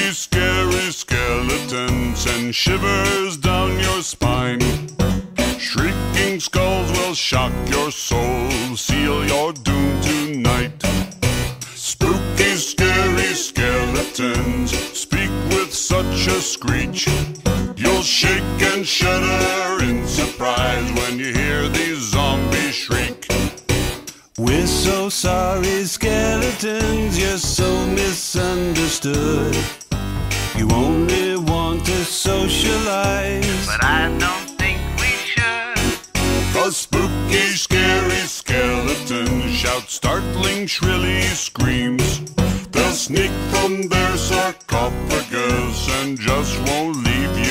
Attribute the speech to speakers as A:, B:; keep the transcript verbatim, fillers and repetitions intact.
A: scary skeletons send shivers down your spine. Shrieking skulls will shock your soul, seal your doom tonight. Spooky, scary skeletons speak with such a screech. You'll shake and shudder in surprise when you hear these zombies shriek.
B: We're so sorry, skeletons, you're so misunderstood. You only want to socialize,
C: but I don't think we should.
A: 'Cause spooky, scary skeletons shout startling, shrilly screams. They'll sneak from their sarcophagus and just won't leave you